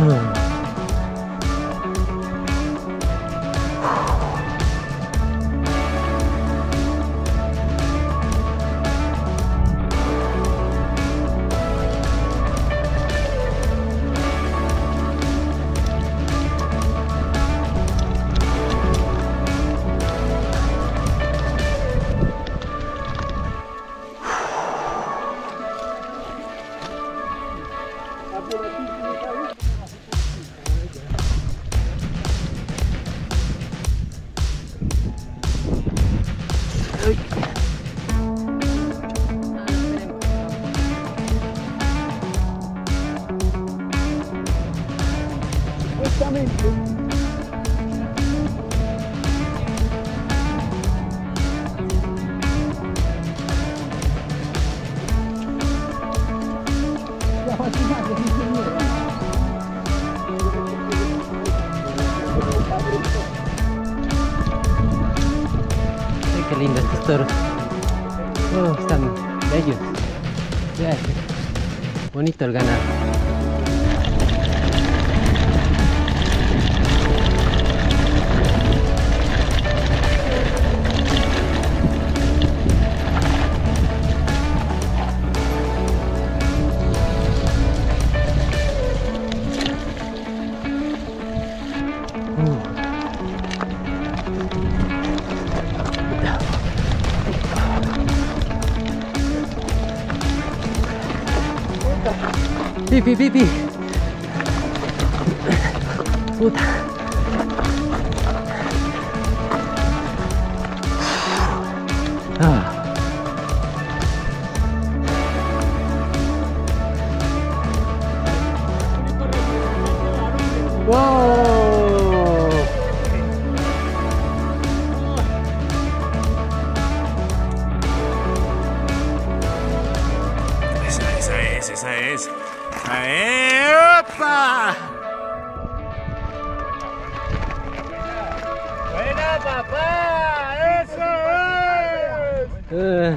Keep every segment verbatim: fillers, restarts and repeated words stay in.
Qué lindo estos toros. Oh, están bellos. Vean. Bonito el ganado. Pipi, pipi. Puta. Ah. Wow. Esa, esa es, esa es. ¡Epa! ¡Buena, papá! ¡Eso es! Uh.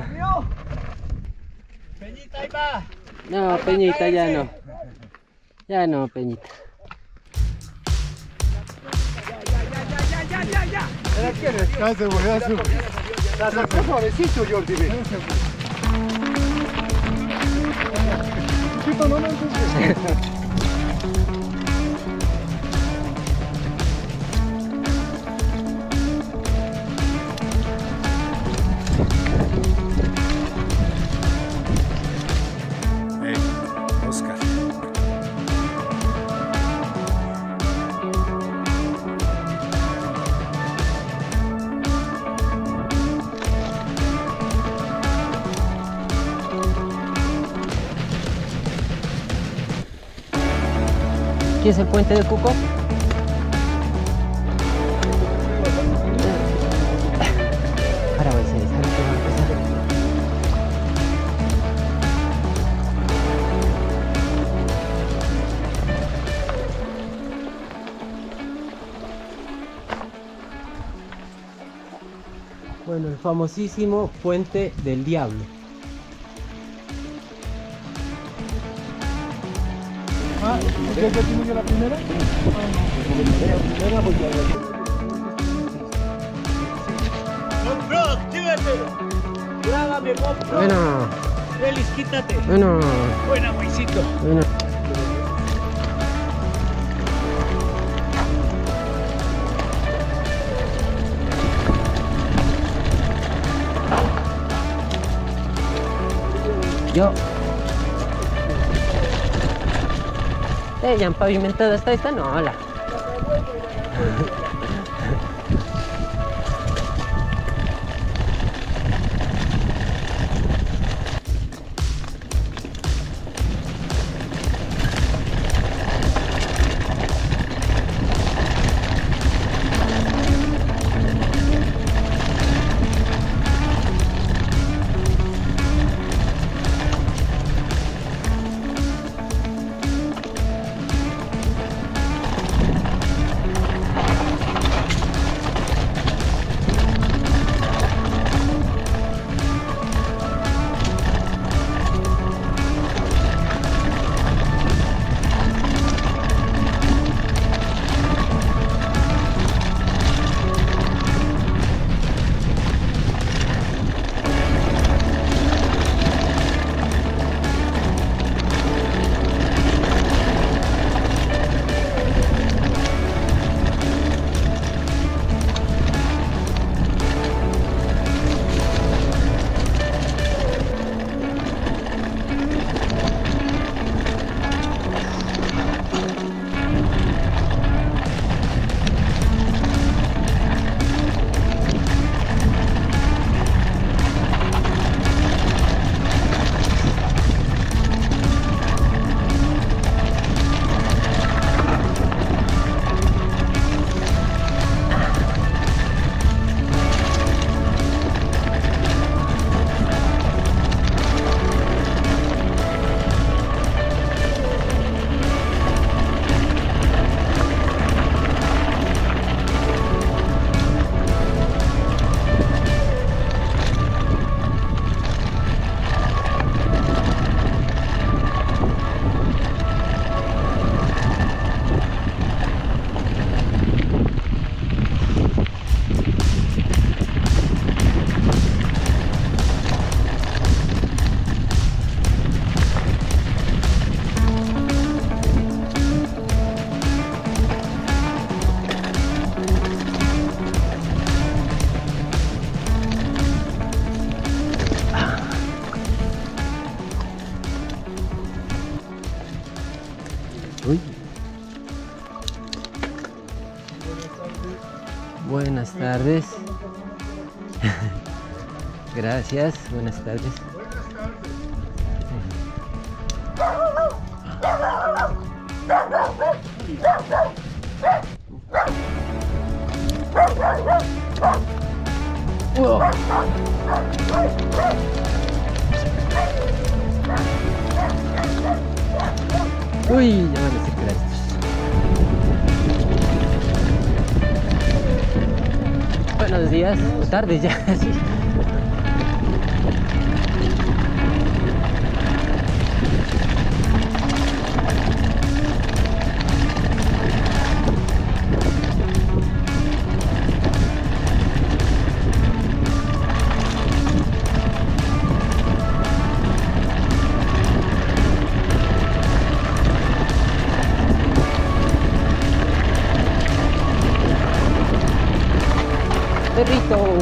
Peñita, ahí va. No, Peñita, ya no. Ya no, Peñita. Ya, ya, ya, ya. ¿Era quién es? La seguridad, la sacó suavecito, Jordi. Chiquito, no, no, Hey, Oscar. ¿Aquí es el puente de Cuco? Ahora voy a hacer, ¿sabes qué va a empezar? Bueno, el famosísimo Puente del Diablo. Ah, ¿ya disminuyó la primera? La primera, pues ya. ¡GoPro, actívate! ¡Grábame, GoPro! Bueno, Félix, quítate. bueno, Buena, güeycito. bueno. Yo. Eh, ya han pavimentado hasta esta, no, hola. Uy. Buenas tardes. Gracias, buenas tardes. Wow. Uy, ya van a circular estos. Buenos días, o tardes ya, sí. Perrito.